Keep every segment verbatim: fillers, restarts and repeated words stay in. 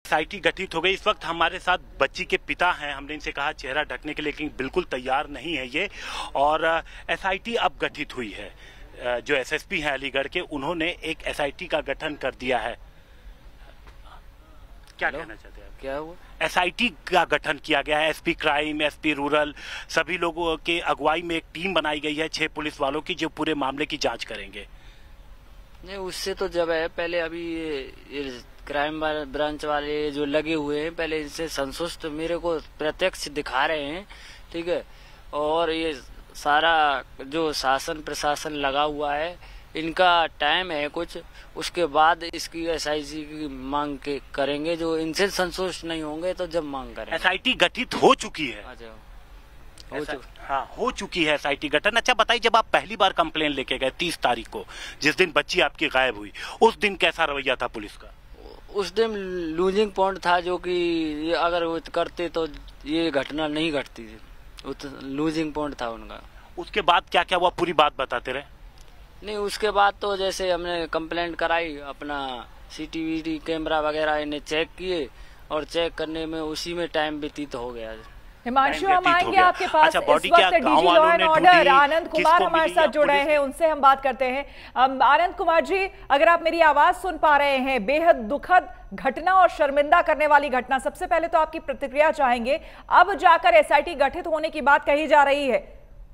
SIT गठित हो गई। इस वक्त हमारे साथ बच्ची के पिता हैं। हमने इनसे कहा चेहरा ढकने के लिए, लेकिन बिल्कुल तैयार नहीं है ये। और एसआईटी अब गठित हुई है। जो एसएसपी हैं अलीगढ़ के, उन्होंने एक एसआईटी का गठन कर दिया है। क्या कहना चाहते हैं? क्या हुआ? एसआईटी का गठन किया गया है। एसपी क्राइम, एसपी रूरल, सभी लोगों के अगुवाई में एक टीम बनाई गई है, छह पुलिस वालों की, जो पूरे मामले की जांच करेंगे। नहीं, उससे तो जब है पहले अभी ये क्राइम ब्रांच वाले जो लगे हुए हैं, पहले इनसे संतुष्ट मेरे को प्रत्यक्ष दिखा रहे हैं, ठीक है। और ये सारा जो शासन प्रशासन लगा हुआ है, इनका टाइम है कुछ, उसके बाद इसकी एसआईटी की मांग के करेंगे। जो इनसे संतुष्ट नहीं होंगे तो जब मांग करेंगे। एसआईटी गठित हो चुकी है। अच्छा, हो चु... हाँ, हो चुकी है एसआईटी गठन। अच्छा बताइए, जब आप पहली बार कंप्लेन लेके गए तीस तारीख को, जिस दिन बच्ची आपकी गायब हुई, उस दिन कैसा रवैया था पुलिस का? उस दिन लूजिंग पॉइंट था, जो कि अगर वो करते तो ये घटना नहीं घटती थी। तो लूजिंग पॉइंट था उनका। उसके बाद क्या क्या हुआ, पूरी बात बताते रहे। नहीं, उसके बाद तो जैसे हमने कंप्लेंट कराई, अपना सीसीटीवी कैमरा वगैरह इन्हें चेक किए, और चेक करने में उसी में टाइम व्यतीत हो गया। हिमांशु, हम आएंगे आपके पास। अच्छा, इस वक्त DG law and order Anand Kumar हमारे साथ जुड़ रहे हैं, उनसे हम बात करते हैं। आनंद कुमार जी, अगर आप मेरी आवाज सुन पा रहे हैं, बेहद दुखद घटना और शर्मिंदा करने वाली घटना, सबसे पहले तो आपकी प्रतिक्रिया चाहेंगे। अब जाकर एसआईटी गठित होने की बात कही जा रही है।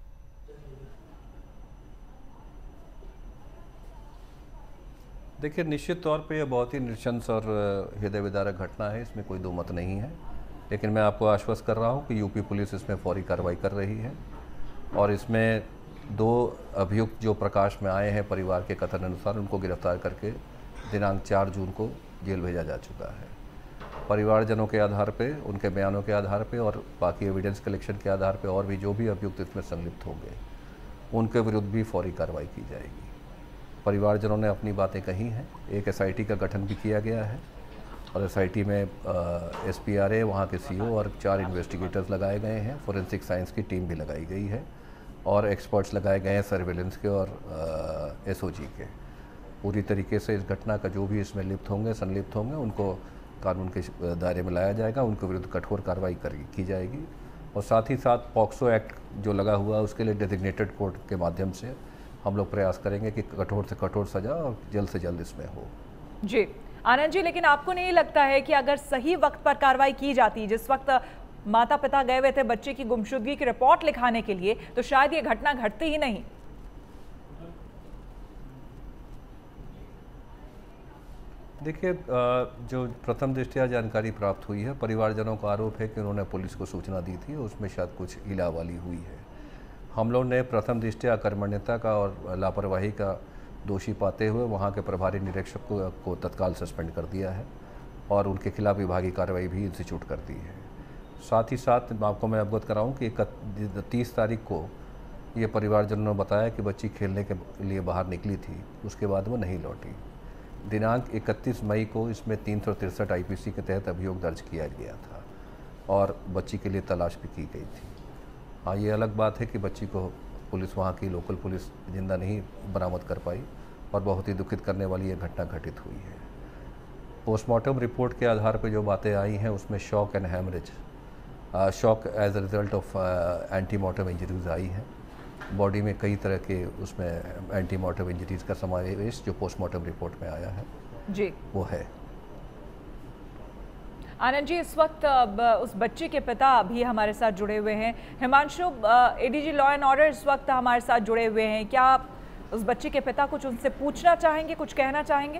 देखिए, निश्चित तौर पे यह बहुत ही नृशंस और हृदय विदारक घटना है, इसमें कोई दो मत नहीं है। लेकिन मैं आपको आश्वस्त कर रहा हूं कि यूपी पुलिस इसमें फौरी कार्रवाई कर रही है, और इसमें दो अभियुक्त जो प्रकाश में आए हैं परिवार के कथन अनुसार, उनको गिरफ्तार करके दिनांक चार जून को जेल भेजा जा चुका है। परिवारजनों के आधार पे, उनके बयानों के आधार पे और बाकी एविडेंस कलेक्शन के आधार पे, और भी जो भी अभियुक्त इसमें संलिप्त होंगे, उनके विरुद्ध भी फौरी कार्रवाई की जाएगी। परिवारजनों ने अपनी बातें कही हैं। एक एसआईटी का गठन भी किया गया है, और एसआईटी में एसपीआरए, वहाँ के सीओ और चार इन्वेस्टिगेटर्स लगाए गए हैं। फोरेंसिक साइंस की टीम भी लगाई गई है, और एक्सपर्ट्स लगाए गए हैं सर्वेलेंस के और एसओजी के। पूरी तरीके से इस घटना का जो भी इसमें लिप्त होंगे, संलिप्त होंगे, उनको कानून के दायरे में लाया जाएगा, उनके विरुद्ध कठोर कार्रवाई की जाएगी। और साथ ही साथ पॉक्सो एक्ट जो लगा हुआ है, उसके लिए डेजिग्नेटेड कोर्ट के माध्यम से हम लोग प्रयास करेंगे कि कठोर से कठोर सजा और जल्द से जल्द इसमें हो। जी आनंद जी, लेकिन आपको नहीं लगता है कि अगर सही वक्त पर कार्रवाई की जाती, जिस वक्त माता पिता गए हुए थे बच्चे की गुमशुदगी की रिपोर्ट लिखाने के लिए, तो शायद ये घटना घटती ही नहीं? देखिए, जो प्रथम दृष्टया जानकारी प्राप्त हुई है, परिवारजनों का आरोप है कि उन्होंने पुलिस को सूचना दी थी, उसमें शायद कुछ इलावाली हुई है। हम लोग ने प्रथम दृष्टया अकर्मण्यता का और लापरवाही का दोषी पाते हुए वहाँ के प्रभारी निरीक्षक को, को तत्काल सस्पेंड कर दिया है, और उनके खिलाफ विभागीय कार्रवाई भी इंस्टीट्यूट कर दी है। साथ ही साथ आपको मैं अवगत कराऊं कि तीस तारीख को ये परिवारजनों ने बताया कि बच्ची खेलने के लिए बाहर निकली थी, उसके बाद वो नहीं लौटी। दिनांक इकतीस मई को इसमें तीन सौ तिरसठ आई पी सी के तहत अभियोग दर्ज किया गया था, और बच्ची के लिए तलाश भी की गई थी। हाँ, ये अलग बात है कि बच्ची को पुलिस, वहाँ की लोकल पुलिस जिंदा नहीं बरामद कर पाई, और बहुत ही दुखित करने वाली ये घटना घटित हुई है। पोस्टमार्टम रिपोर्ट के आधार पर जो बातें आई हैं, उसमें shock and haemorrhage, shock as a result of ante mortem injuries आई हैं। बॉडी में कई तरह के उसमें एंटी मॉर्टम इंजरीज का समावेश जो पोस्टमार्टम रिपोर्ट में आया है जी वो है। आनंद जी, इस वक्त उस बच्चे के पिता भी हमारे साथ जुड़े हुए हैं। Himanshu, ADG law and order इस वक्त हमारे साथ जुड़े हुए हैं। क्या आप उस बच्चे के पिता कुछ उनसे पूछना चाहेंगे, कुछ कहना चाहेंगे?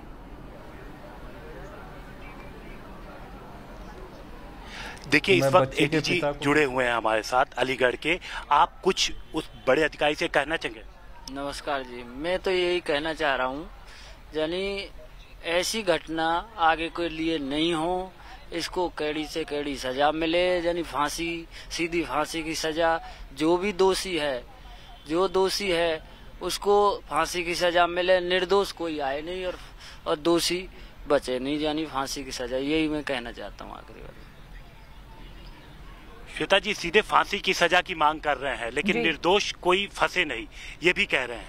देखिए, इस वक्त एडीजी जुड़े हुए हैं हमारे साथ अलीगढ़ के। आप कुछ उस बड़े अधिकारी से कहना चाहेंगे? नमस्कार जी, मैं तो यही कहना चाह रहा हूँ, यानी ऐसी घटना आगे के लिए नहीं हो, इसको कड़ी से कड़ी सजा मिले, यानी फांसी, सीधी फांसी की सजा। जो भी दोषी है, जो दोषी है उसको फांसी की सजा मिले, निर्दोष कोई आए नहीं और, और दोषी बचे नहीं, यानी फांसी की सजा। यही मैं कहना चाहता हूँ आखिरी बार। श्वेता जी सीधे फांसी की सजा की मांग कर रहे हैं, लेकिन निर्दोष कोई फंसे नहीं, ये भी कह रहे हैं।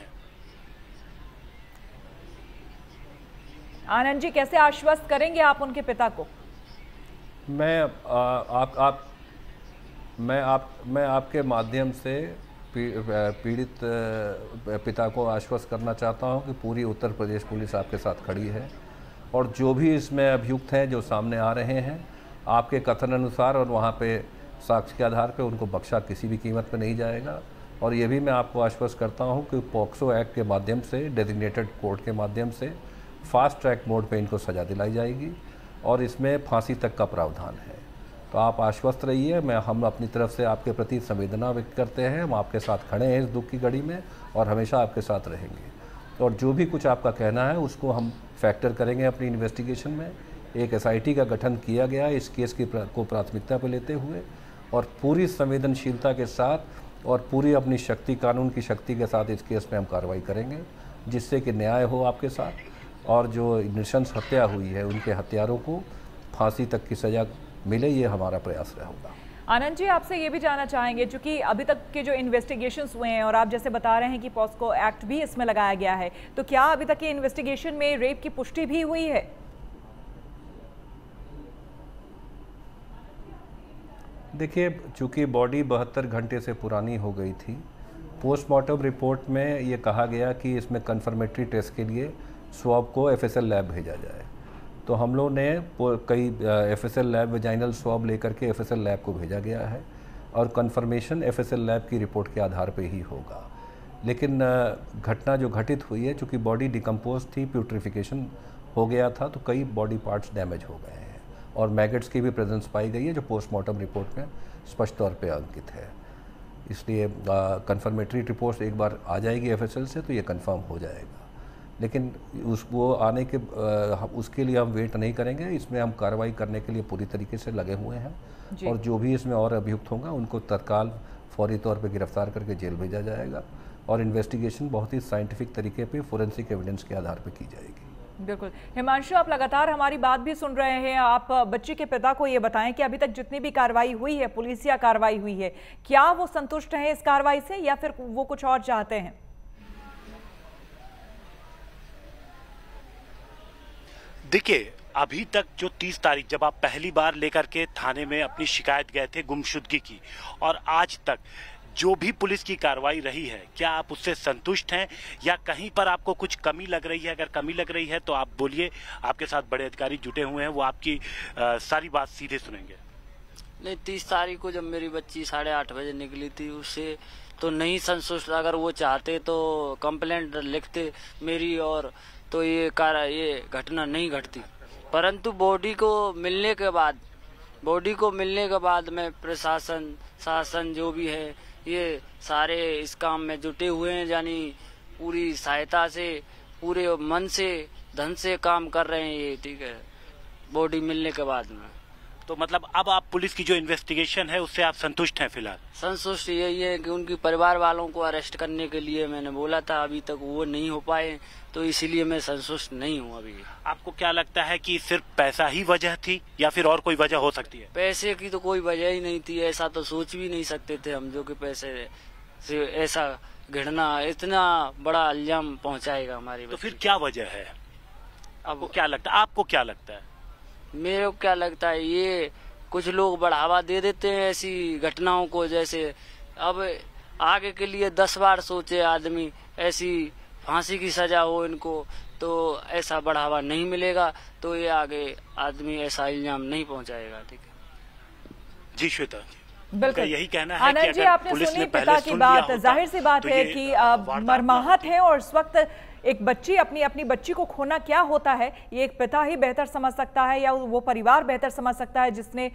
आनंद जी, कैसे आश्वस्त करेंगे आप उनके पिता को? मैं आ, आप आप मैं आप मैं आपके माध्यम से पीड़ित पिता को आश्वस्त करना चाहता हूं कि पूरी उत्तर प्रदेश पुलिस आपके साथ खड़ी है और जो भी इसमें अभियुक्त हैं जो सामने आ रहे हैं आपके कथन अनुसार और वहां पे साक्ष्य के आधार पे उनको बख्शा किसी भी कीमत पे नहीं जाएगा। और ये भी मैं आपको आश्वस्त करता हूं कि पॉक्सो एक्ट के माध्यम से, डेजिग्नेटेड कोर्ट के माध्यम से फास्ट ट्रैक मोड पे इनको सज़ा दिलाई जाएगी और इसमें फांसी तक का प्रावधान है। तो आप आश्वस्त रहिए, मैं हम अपनी तरफ से आपके प्रति संवेदना व्यक्त करते हैं, हम आपके साथ खड़े हैं इस दुख की घड़ी में और हमेशा आपके साथ रहेंगे। और जो भी कुछ आपका कहना है उसको हम फैक्टर करेंगे अपनी इन्वेस्टिगेशन में। एक एस आई टी का गठन किया गया इस केस की प्रा, को प्राथमिकता पर लेते हुए और पूरी संवेदनशीलता के साथ और पूरी अपनी शक्ति, कानून की शक्ति के साथ इस केस में हम कार्रवाई करेंगे जिससे कि न्याय हो आपके साथ और जो नृशंस हत्या हुई है उनके हत्यारों को फांसी तक की सज़ा मिले, ये हमारा प्रयास रहेगा। आनंद जी, आपसे ये भी जानना चाहेंगे, चूंकि अभी तक के जो इन्वेस्टिगेशंस हुए हैं और आप जैसे बता रहे हैं कि पॉस्को एक्ट भी इसमें लगाया गया है, तो क्या अभी तक के इन्वेस्टिगेशन में रेप की पुष्टि भी हुई है? देखिए, चूंकि बॉडी बहत्तर घंटे से पुरानी हो गई थी, पोस्टमार्टम रिपोर्ट में ये कहा गया कि इसमें कन्फर्मेटरी टेस्ट के लिए स्वैब को एफ एस एल लैब भेजा जाए। तो हम लोग ने कई F S L lab vaginal swab लेकर के एफ एस एल लैब को भेजा गया है और confirmation F S L lab की रिपोर्ट के आधार पे ही होगा। लेकिन घटना जो घटित हुई है, चूँकि बॉडी डिकम्पोज थी, प्यूट्रिफिकेशन हो गया था, तो कई बॉडी पार्ट्स डैमेज हो गए हैं और मैगट्स की भी प्रेजेंस पाई गई है जो पोस्टमार्टम रिपोर्ट में स्पष्ट तौर पर अंकित है। इसलिए कन्फर्मेटरी रिपोर्ट एक बार आ जाएगी एफ एस एल से तो ये कन्फर्म हो जाएगा। लेकिन उस वो आने के आ, उसके लिए हम वेट नहीं करेंगे, इसमें हम कार्रवाई करने के लिए पूरी तरीके से लगे हुए हैं और जो भी इसमें और अभियुक्त होगा उनको तत्काल फौरी तौर पे गिरफ्तार करके जेल भेजा जाएगा और इन्वेस्टिगेशन बहुत ही साइंटिफिक तरीके पे, फोरेंसिक एविडेंस के आधार पे की जाएगी। बिल्कुल। हिमांशु, आप लगातार हमारी बात भी सुन रहे हैं, आप बच्ची के पिता को ये बताएं कि अभी तक जितनी भी कार्रवाई हुई है, पुलिसिया कार्रवाई हुई है, क्या वो संतुष्ट हैं इस कार्रवाई से या फिर वो कुछ और चाहते हैं? देखिए, अभी तक जो तीस तारीख जब आप पहली बार लेकर के थाने में अपनी शिकायत गए थे गुमशुदगी की, और आज तक जो भी पुलिस की कार्रवाई रही है, क्या आप उससे संतुष्ट हैं या कहीं पर आपको कुछ कमी लग रही है? अगर कमी लग रही है तो आप बोलिए, आपके साथ बड़े अधिकारी जुटे हुए हैं, वो आपकी आ, सारी बात सीधे सुनेंगे। नहीं, तीस तारीख को जब मेरी बच्ची साढ़े आठ बजे निकली थी, उससे तो नहीं संतुष्ट। अगर वो चाहते तो कंप्लेंट लिखते मेरी और तो ये कार ये घटना नहीं घटती। परंतु बॉडी को मिलने के बाद बॉडी को मिलने के बाद में प्रशासन, शासन जो भी है, ये सारे इस काम में जुटे हुए हैं, यानी पूरी सहायता से, पूरे मन से, धन से काम कर रहे हैं ये, ठीक है, बॉडी मिलने के बाद में। तो मतलब अब आप पुलिस की जो इन्वेस्टिगेशन है उससे आप संतुष्ट हैं? फिलहाल संतुष्ट यही है कि उनकी परिवार वालों को अरेस्ट करने के लिए मैंने बोला था, अभी तक वो नहीं हो पाए, तो इसीलिए मैं संतुष्ट नहीं हूँ अभी। आपको क्या लगता है कि सिर्फ पैसा ही वजह थी या फिर और कोई वजह हो सकती है? पैसे की तो कोई वजह ही नहीं थी, ऐसा तो सोच भी नहीं सकते थे हम, जो कि पैसे से ऐसा घटना, इतना बड़ा इल्जाम पहुँचाएगा हमारी। तो फिर क्या वजह है? आपको क्या लगता है? आपको क्या लगता है? मेरे को क्या लगता है, ये कुछ लोग बढ़ावा दे देते हैं ऐसी घटनाओं को, जैसे अब आगे के लिए दस बार सोचे आदमी, ऐसी फांसी की सजा हो इनको तो ऐसा बढ़ावा नहीं मिलेगा, तो ये आगे आदमी ऐसा इल्जाम नहीं पहुंचाएगा। ठीक है जी श्वेता, बिल्कुल यही कहना है आनंद जी, आपने सुनी पिता की बात। जाहिर सी बात है कि मर्माहत है और इस वक्त एक बच्ची, अपनी अपनी बच्ची को खोना क्या होता है ये एक पिता ही बेहतर समझ सकता है या वो परिवार बेहतर समझ सकता है जिसने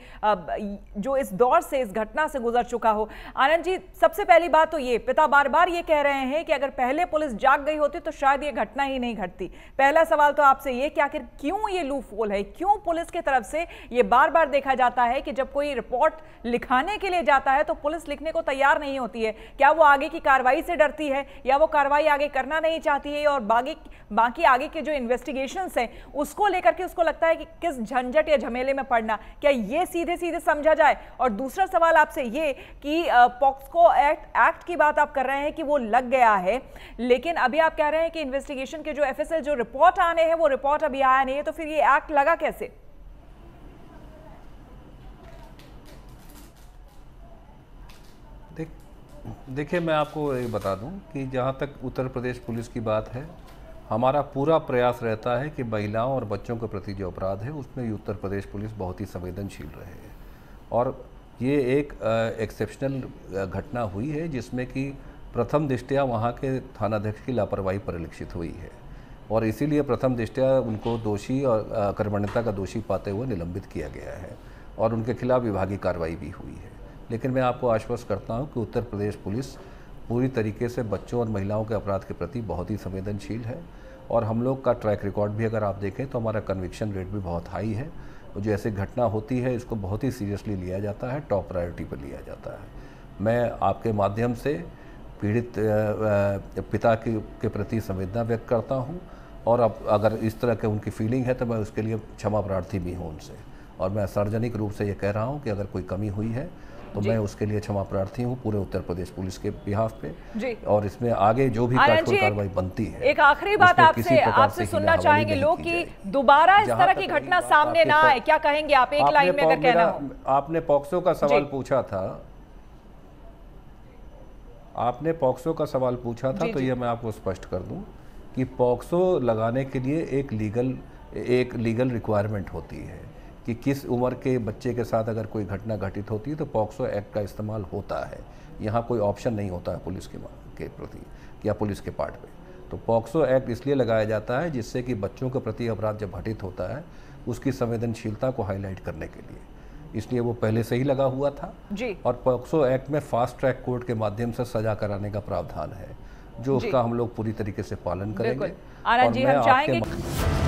जो इस दौर से, इस घटना से गुजर चुका हो। आनंद जी, सबसे पहली बात तो ये, पिता बार बार ये कह रहे हैं कि अगर पहले पुलिस जाग गई होती तो शायद ये घटना ही नहीं घटती। पहला सवाल तो आपसे ये कि आखिर क्यों ये लूपहोल है, क्यों पुलिस की तरफ से ये बार बार देखा जाता है कि जब कोई रिपोर्ट लिखाने के लिए जाता है तो पुलिस लिखने को तैयार नहीं होती है? क्या वो आगे की कार्रवाई से डरती है या वो कार्रवाई आगे करना नहीं चाहती है और बाकी बाकी आगे के जो इन्वेस्टिगेशंस हैं उसको लेकर के उसको लगता है कि किस झंझट या झमेले में पड़ना? क्या ये सीधे सीधे समझा जाए? और दूसरा सवाल आपसे ये कि पॉक्सो एक्ट एक्ट की बात आप कर रहे हैं कि वो लग गया है, लेकिन अभी आप कह रहे हैं कि इन्वेस्टिगेशन के जो एफ एस एल जो रिपोर्ट आने हैं वो रिपोर्ट अभी आया नहीं है, तो फिर ये एक्ट लगा कैसे? देख देखिए मैं आपको ये बता दूं कि जहां तक उत्तर प्रदेश पुलिस की बात है, हमारा पूरा प्रयास रहता है कि महिलाओं और बच्चों के प्रति जो अपराध है उसमें उत्तर प्रदेश पुलिस बहुत ही संवेदनशील रहे है। और ये एक एक्सेप्शनल घटना हुई है जिसमें कि प्रथम दृष्टया वहाँ के थानाध्यक्ष की लापरवाही परिलक्षित हुई है और इसीलिए प्रथम दृष्टया उनको दोषी और अकर्मण्यता का दोषी पाते हुए निलंबित किया गया है और उनके खिलाफ विभागीय कार्रवाई भी हुई है। लेकिन मैं आपको आश्वस्त करता हूँ कि उत्तर प्रदेश पुलिस पूरी तरीके से बच्चों और महिलाओं के अपराध के प्रति बहुत ही संवेदनशील है और हम लोग का ट्रैक रिकॉर्ड भी अगर आप देखें तो हमारा कन्विक्शन रेट भी बहुत हाई है। जो ऐसी घटना होती है इसको बहुत ही सीरियसली लिया जाता है, टॉप प्रायोरिटी पर लिया जाता है। मैं आपके माध्यम से पीड़ित पिता के, के प्रति संवेदना व्यक्त करता हूं और अब अगर इस तरह के उनकी फीलिंग है तो मैं उसके लिए क्षमा प्रार्थी भी हूं उनसे। और मैं सार्वजनिक रूप से ये कह रहा हूं कि अगर कोई कमी हुई है तो मैं उसके लिए क्षमा प्रार्थी हूँ पूरे उत्तर प्रदेश पुलिस के बिहाफ पे जी। और इसमें आगे जो भी कठोर कार्रवाई बनती है। एक आखिरी बात आपसे आपसे सुनना चाहेंगे लोग कि दोबारा इस तरह की घटना सामने ना आए, क्या कहेंगे आप एक लाइन में अगर कहना हो? आपने पॉक्सो का सवाल पूछा था आपने पॉक्सो का सवाल पूछा था तो ये मैं आपको स्पष्ट कर दूं कि पॉक्सो लगाने के लिए एक लीगल एक लीगल रिक्वायरमेंट होती है कि किस उम्र के बच्चे के साथ अगर कोई घटना घटित होती है तो पॉक्सो एक्ट का इस्तेमाल होता है। यहाँ कोई ऑप्शन नहीं होता है पुलिस के के प्रति या पुलिस के पार्ट पे। तो पॉक्सो एक्ट इसलिए लगाया जाता है जिससे कि बच्चों के प्रति अपराध जब घटित होता है उसकी संवेदनशीलता को हाईलाइट करने के लिए, इसलिए वो पहले से ही लगा हुआ था जी। और पॉक्सो एक्ट में फास्ट ट्रैक कोर्ट के माध्यम से सजा कराने का प्रावधान है जो उसका हम लोग पूरी तरीके से पालन करेंगे। आनंद जी, हम चाहेंगे